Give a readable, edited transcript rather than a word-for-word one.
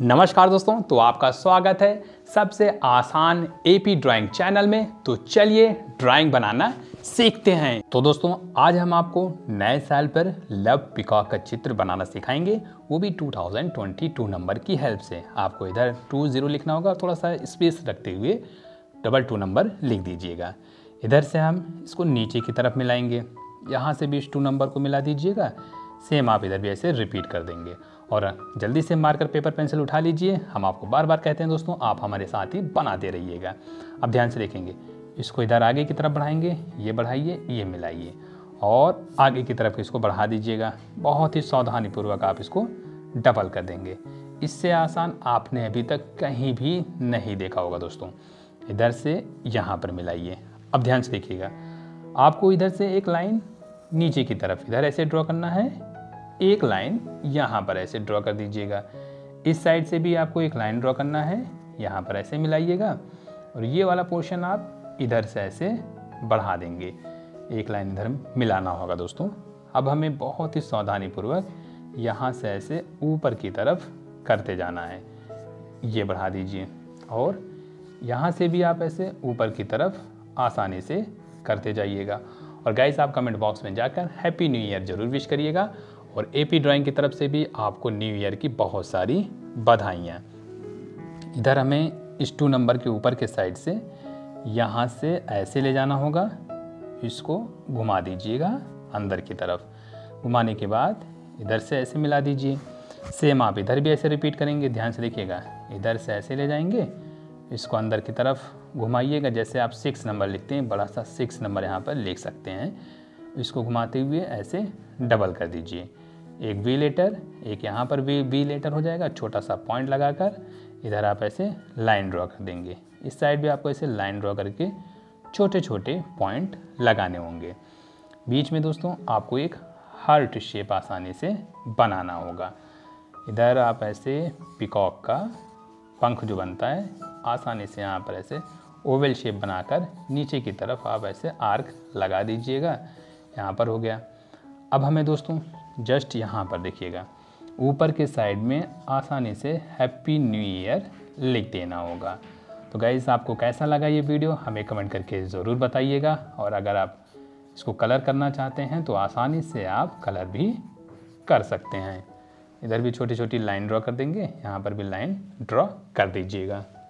नमस्कार दोस्तों, तो आपका स्वागत है सबसे आसान एपी ड्राइंग चैनल में। तो चलिए ड्राइंग बनाना सीखते हैं। तो दोस्तों आज हम आपको नए साल पर लव पीकॉक का चित्र बनाना सिखाएंगे, वो भी 2022 नंबर की हेल्प से। आपको इधर 20 लिखना होगा, थोड़ा सा स्पेस रखते हुए 22 नंबर लिख दीजिएगा। इधर से हम इसको नीचे की तरफ मिलाएंगे, यहाँ से भी इस 2 नंबर को मिला दीजिएगा। सेम आप इधर भी ऐसे रिपीट कर देंगे और जल्दी से मार्कर पेपर पेंसिल उठा लीजिए। हम आपको बार बार कहते हैं दोस्तों, आप हमारे साथ ही बनाते रहिएगा। अब ध्यान से देखेंगे, इसको इधर आगे की तरफ बढ़ाएंगे, ये बढ़ाइए, ये मिलाइए और आगे की तरफ इसको बढ़ा दीजिएगा। बहुत ही सावधानीपूर्वक आप इसको डबल कर देंगे। इससे आसान आपने अभी तक कहीं भी नहीं देखा होगा दोस्तों। इधर से यहाँ पर मिलाइए। अब ध्यान से देखिएगा, आपको इधर से एक लाइन नीचे की तरफ इधर ऐसे ड्रॉ करना है, एक लाइन यहाँ पर ऐसे ड्रॉ कर दीजिएगा। इस साइड से भी आपको एक लाइन ड्रॉ करना है, यहाँ पर ऐसे मिलाइएगा और ये वाला पोर्शन आप इधर से ऐसे बढ़ा देंगे। एक लाइन इधर मिलाना होगा दोस्तों। अब हमें बहुत ही सावधानीपूर्वक यहाँ से ऐसे ऊपर की तरफ करते जाना है, ये बढ़ा दीजिए और यहाँ से भी आप ऐसे ऊपर की तरफ आसानी से करते जाइएगा। और गाइस, आप कमेंट बॉक्स में जाकर हैप्पी न्यू ईयर ज़रूर विश करिएगा और एपी ड्राइंग की तरफ से भी आपको न्यू ईयर की बहुत सारी बधाइयाँ। इधर हमें इस 2 नंबर के ऊपर के साइड से यहाँ से ऐसे ले जाना होगा, इसको घुमा दीजिएगा अंदर की तरफ। घुमाने के बाद इधर से ऐसे मिला दीजिए। सेम आप इधर भी ऐसे रिपीट करेंगे। ध्यान से देखिएगा, इधर से ऐसे ले जाएंगे, इसको अंदर की तरफ घुमाइएगा। जैसे आप 6 नंबर लिखते हैं, बड़ा सा 6 नंबर यहाँ पर लिख सकते हैं। इसको घुमाते हुए ऐसे डबल कर दीजिए। एक वी लेटर, एक यहाँ पर भी वी लेटर हो जाएगा। छोटा सा पॉइंट लगाकर इधर आप ऐसे लाइन ड्रॉ कर देंगे। इस साइड भी आपको ऐसे लाइन ड्रॉ करके छोटे छोटे पॉइंट लगाने होंगे। बीच में दोस्तों आपको एक हार्ट शेप आसानी से बनाना होगा। इधर आप ऐसे पीकॉक का पंख जो बनता है, आसानी से यहाँ पर ऐसे ओवल शेप बनाकर नीचे की तरफ आप ऐसे आर्क लगा दीजिएगा। यहाँ पर हो गया। अब हमें दोस्तों जस्ट यहाँ पर देखिएगा, ऊपर के साइड में आसानी से हैप्पी न्यू ईयर लिख देना होगा। तो गाइस, आपको कैसा लगा ये वीडियो हमें कमेंट करके ज़रूर बताइएगा। और अगर आप इसको कलर करना चाहते हैं तो आसानी से आप कलर भी कर सकते हैं। इधर भी छोटी छोटी लाइन ड्रॉ कर देंगे, यहाँ पर भी लाइन ड्रॉ कर दीजिएगा।